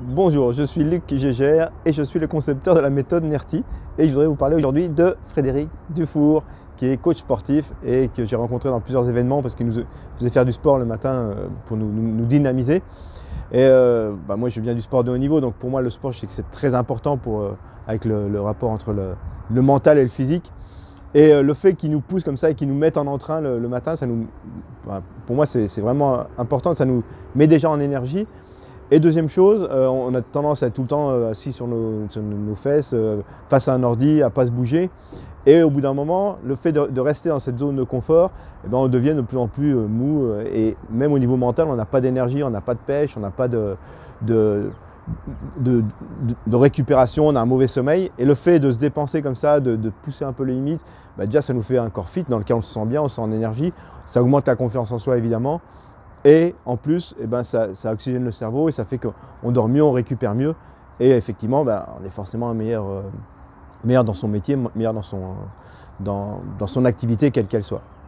Bonjour, je suis Luc Gégère et je suis le concepteur de la méthode NERTI et je voudrais vous parler aujourd'hui de Frédéric Dufour qui est coach sportif et que j'ai rencontré dans plusieurs événements parce qu'il nous faisait faire du sport le matin pour nous dynamiser. Et moi je viens du sport de haut niveau, donc pour moi le sport je sais que c'est très important avec le rapport entre le mental et le physique. Et le fait qu'il nous pousse comme ça et qu'il nous mette en entrain le matin, pour moi c'est vraiment important, ça nous met déjà en énergie. Et deuxième chose, on a tendance à être tout le temps assis sur nos fesses, face à un ordi, à ne pas se bouger. Et au bout d'un moment, le fait de rester dans cette zone de confort, on devient de plus en plus mou. Et même au niveau mental, on n'a pas d'énergie, on n'a pas de pêche, on n'a pas de récupération, on a un mauvais sommeil. Et le fait de se dépenser comme ça, de pousser un peu les limites, déjà ça nous fait un corps fit dans lequel on se sent bien, on se sent en énergie. Ça augmente la confiance en soi évidemment. Et en plus, ça oxygène le cerveau et ça fait qu'on dort mieux, on récupère mieux. Et effectivement, on est forcément meilleur dans son métier, meilleur dans son activité, quelle qu'elle soit.